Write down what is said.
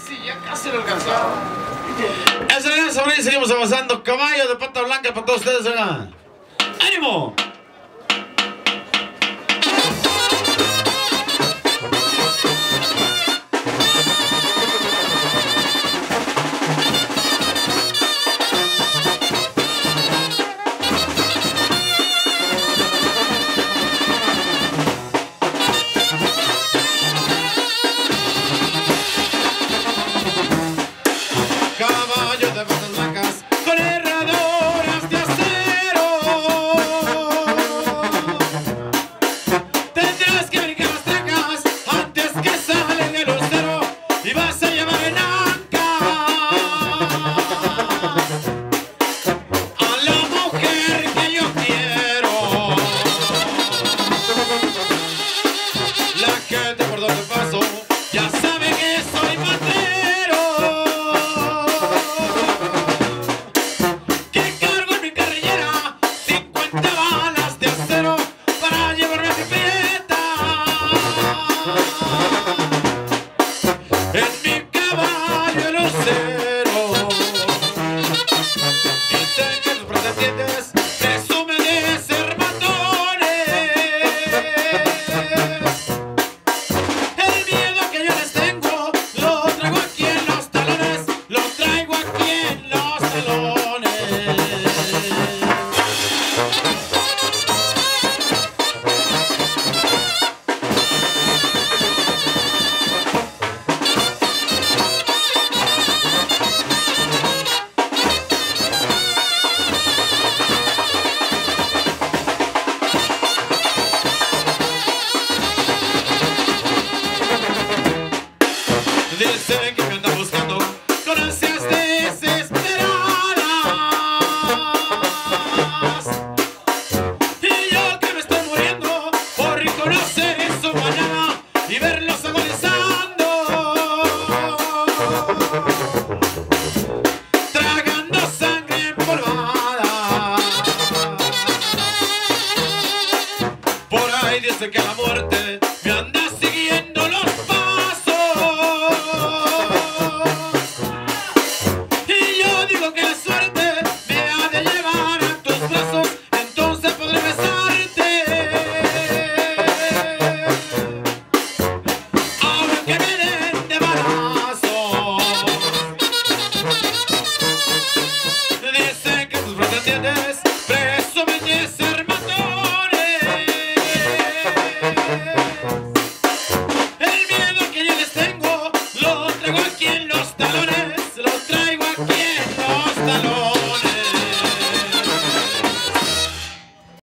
sí, ya casi lo alcanzaba. Eso es, sobre seguimos avanzando. Caballo de pata blanca para todos ustedes, ¿verdad? ¡Ánimo! Caballo de patas blancas con herraduras de acero. Tendrás que brincar las trancas antes que salen del lucero y vas a llevar en anca a la mujer que yo quiero. La gente por donde paso ya sabe que soy matero. En mi caballo lucero, dicen que tus pretendientes presumen de ser matones. El miedo que yo les tengo lo traigo aquí en los talones, lo traigo aquí en los talones. Dicen que me andan buscando con ansias desesperadas y yo que me estoy muriendo por conocer su manada y verlos agonizando, tragando sangre empolvada. Por ahí dicen que la muerte me anda siguiendo los pasos. Que la suerte me ha de llevar a tus brazos, entonces podré besarte. Aunque me den de balazos. Dicen que tus pretendientes presumen de ser matones. El miedo que yo les tengo lo traigo aquí en los talones.